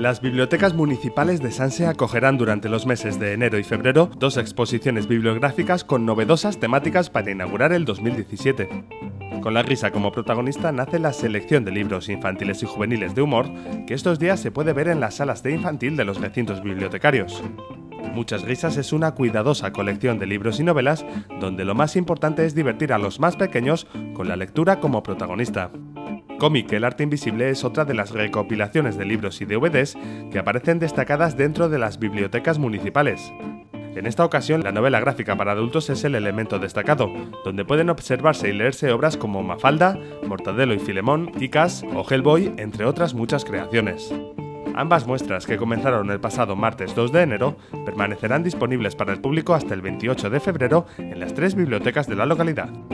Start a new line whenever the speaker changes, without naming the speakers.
Las bibliotecas municipales de Sanse acogerán durante los meses de enero y febrero 2 exposiciones bibliográficas con novedosas temáticas para inaugurar el 2017. Con la risa como protagonista nace la selección de libros infantiles y juveniles de humor que estos días se puede ver en las salas de infantil de los recintos bibliotecarios. Muchas risas es una cuidadosa colección de libros y novelas donde lo más importante es divertir a los más pequeños con la lectura como protagonista. Cómic, el arte invisible es otra de las recopilaciones de libros y DVDs que aparecen destacadas dentro de las bibliotecas municipales. En esta ocasión, la novela gráfica para adultos es el elemento destacado, donde pueden observarse y leerse obras como Mafalda, Mortadelo y Filemón, Kick-Ass o Hellboy, entre otras muchas creaciones. Ambas muestras, que comenzaron el pasado martes 2 de enero, permanecerán disponibles para el público hasta el 28 de febrero en las 3 bibliotecas de la localidad.